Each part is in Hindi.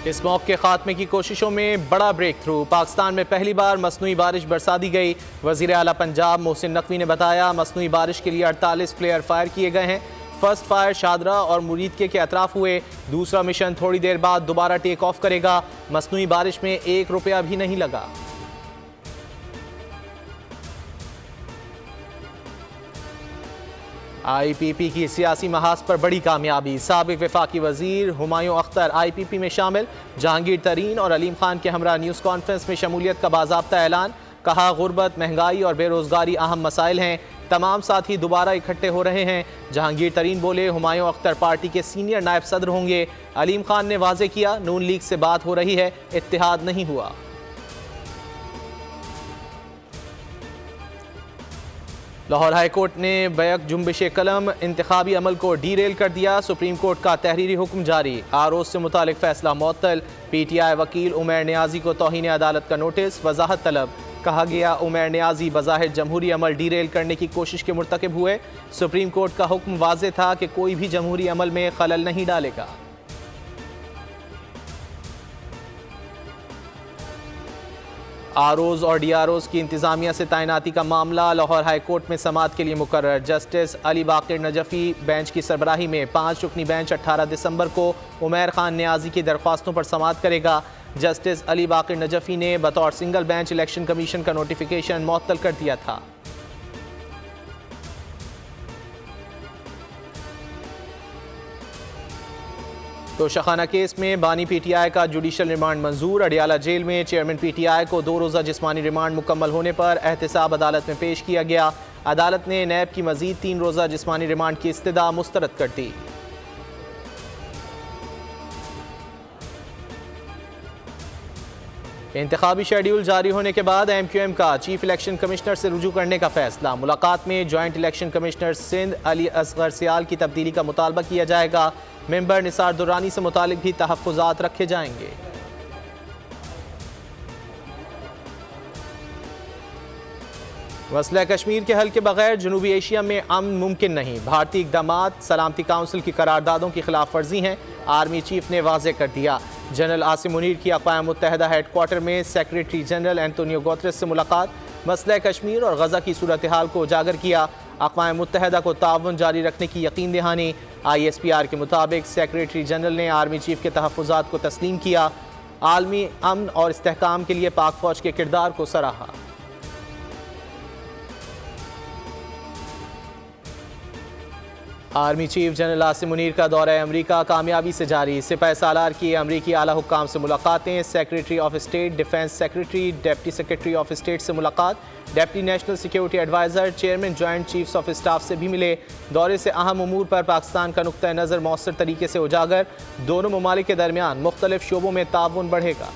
इस मौके के खात्मे की कोशिशों में बड़ा ब्रेक थ्रू। पाकिस्तान में पहली बार मसनूई बारिश बरसा दी गई। वज़ीर आला पंजाब मोहसिन नकवी ने बताया, मसनूई बारिश के लिए 48 फ्लेयर फायर किए गए हैं। फर्स्ट फायर शादरा और मुरीदके के अतराफ हुए। दूसरा मिशन थोड़ी देर बाद दोबारा टेक ऑफ करेगा। मसनूई बारिश में 1 रुपया भी नहीं लगा। IPP की सियासी महाज पर बड़ी कामयाबी। साबिक वफाकी वजीर हुमायूं अख्तर IPP में शामिल। जहांगीर तरीन और अलीम खान के हमरा न्यूज़ कॉन्फ्रेंस में शमूलियत का बाज़ाब्ता ऐलान। कहा, गुर्बत, महंगाई और बेरोज़गारी अहम मसाइल हैं। तमाम साथी दोबारा इकट्ठे हो रहे हैं। जहांगीर तरीन बोले, हुमायूं अख्तर पार्टी के सीनियर नायब सदर होंगे। अलीम खान ने वाज़े किया, नून लीग से बात हो रही है, इत्तेहाद नहीं हुआ। लाहौर हाई कोर्ट ने बैक जुम्बिश कलम इंतखाबी अमल को डीरेल कर दिया। सुप्रीम कोर्ट का तहरीरी हुक्म जारी। आरोज से मुतालिक फैसला मुअत्तल। PTI वकील उमैर नियाजी को तौहीन अदालत का नोटिस। वजाहत तलब। कहा गया, उमैर नियाजी बज़ाहिर जमहूरी अमल डीरेल करने की कोशिश के मुर्तकिब हुए। सुप्रीम कोर्ट का हुक्म वाज़े था कि कोई भी जमहूरी अमल में खलल नहीं डालेगा। आरओज़ और DROज़ की इंतज़ामिया से तैनाती का मामला लाहौर हाई कोर्ट में समाअत के लिए मुकर्रर। जस्टिस अली बाकिर नजफ़ी बेंच की सरबराही में 5 रुकनी बेंच 18 दिसंबर को उमैर खान नियाजी की दरख्वास्तों पर समाअत करेगा। जस्टिस अली बाकिर नजफ़ी ने बतौर सिंगल बेंच इलेक्शन कमीशन का नोटिफिकेशन मुअत्तल कर दिया था। तो शखाना केस में बानी PTI का जुडिशल रिमांड मंजूर। अडियाला जेल में चेयरमैन PTI को 2 रोज़ा जिस्मानी रिमांड मुकम्मल होने पर एहतसाब अदालत में पेश किया गया। अदालत ने नैब की मजीद 3 रोज़ा जिस्मानी रिमांड की इस्तदा मुस्तरद कर दी। इंतखाबी शेड्यूल जारी होने के बाद MQM का चीफ इलेक्शन कमिश्नर से रुजू करने का फैसला। मुलाकात में joint election commissioner Sindh Ali Asghar Sial की तब्दीली का मुतालबा किया जाएगा। मेंबर निसार दुरानी से मुतालिक भी तहफ़्फ़ुज़ात रखे जाएंगे। मसला कश्मीर के हल के बगैर जनूबी एशिया में अमन मुमकिन नहीं। भारतीय इक़दामात सलामती काउंसिल की करारदादों की खिलाफ वर्जी हैं। आर्मी चीफ ने वाज़े कर दिया। जनरल आसिम मुनीर की अक़वाम मुत्तहिदा हेडक्वार्टर में सेक्रेटरी जनरल एंटोनियो गुतेरेस से मुलाकात। मसला कश्मीर और गज़ा की सूरत हाल को उजागर किया। अक़वाम मुत्तहिदा को ताउन जारी रखने की यकीन दहानी। ISPR के मुताबिक सेक्रेटरी जनरल ने आर्मी चीफ के तहफ़्फ़ुज़ात को तस्लीम किया। आलमी अमन और इस्तेहकाम के लिए पाक फ़ौज के किरदार को सराहा। Army chief general Asim Munir का दौरा अमरीका कामयाबी से जारी। सिपाही सालार की अमरीकी आला हुक्काम से मुलाकातें। Secretary of state, defence secretary, deputy secretary of state से मुलाकात। Deputy national security adviser, chairman joint chiefs of staff से भी मिले। दौरे से अहम उमूर पर पाकिस्तान का नुक्ता नज़र मौसर तरीके से उजागर। दोनों ममालिक के दरमियान मुख्तलिफ शोबों में ताउन बढ़ेगा।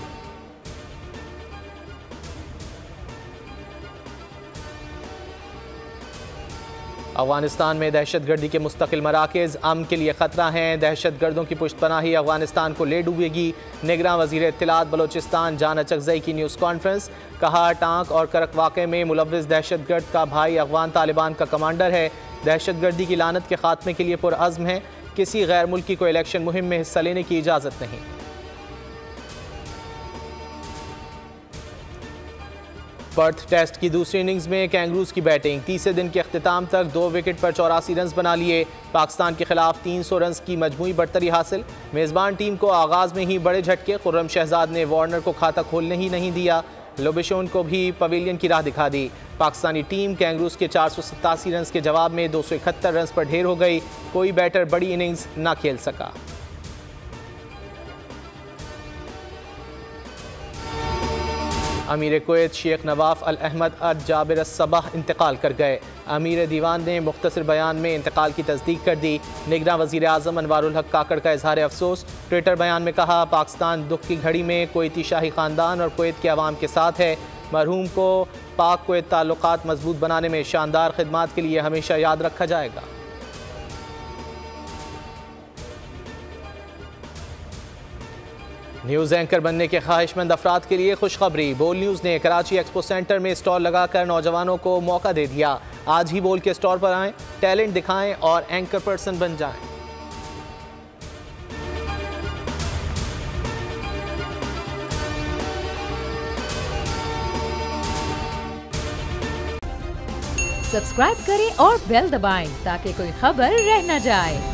अफगानिस्तान में दहशत गर्दी के मुस्तकिल मराकज़ अमन के लिए ख़तरा हैं। दहशत गर्दों की पुश्तपनाही अफगानिस्तान को ले डूबेगी। निगरान वज़ीर इत्तलात बलोचिस्तान जाना चकजई की न्यूज़ कॉन्फ्रेंस। कहा, टांक और करक वाक़े में मुलव्विस दहशत गर्द का भाई अफगान तालिबान का कमांडर है। दहशत गर्दी की लानत के खात्मे के लिए पुरअज़्म है। किसी गैर मुल्की को इलेक्शन मुहिम में हिस्सा लेने की इजाज़त नहीं। पर्थ टेस्ट की दूसरी इनिंग्स में कैंगरूज की बैटिंग। तीसरे दिन के अख्तिताम तक 2 विकेट पर 84 रन बना लिए। पाकिस्तान के खिलाफ 300 रन की मजमूई बढ़तरी हासिल। मेज़बान टीम को आगाज़ में ही बड़े झटके। खुर्रम शहजाद ने वार्नर को खाता खोलने ही नहीं दिया। लोबिशोन को भी पवेलियन की राह दिखा दी। पाकिस्तानी टीम कैंगरूज के 487 रन के जवाब में 271 रन पर ढेर हो गई। कोई बैटर बड़ी इनिंग्स ना खेल सका। अमीर कुवैत शेख Nawaf al Ahmad al Jabir al Sabah इंतकाल कर गए। अमीर दीवान ने मुख्तसर बयान में इंतकाल की तस्दीक कर दी। निगरान वज़ीर आज़म अनवारुल हक काकड़ का इजहार अफसोस। ट्विटर बयान में कहा, पाकिस्तान दुख की घड़ी में कुवैती शाही ख़ानदान और कुवैत के अवाम के साथ है। मरहूम को पाक कुवैत ताल्लुकात मजबूत बनाने में शानदार खिदमात के लिए हमेशा याद रखा जाएगा। न्यूज़ एंकर बनने के ख्वाहिशमंद अफराद के लिए खुशखबरी। बोल न्यूज़ ने कराची एक्सपो सेंटर में स्टॉल लगाकर नौजवानों को मौका दे दिया। आज ही बोल के स्टॉल पर आएँ, टैलेंट दिखाएं और एंकर पर्सन बन जाएं। सब्सक्राइब करें और बेल दबाएं ताकि कोई खबर रह न जाए।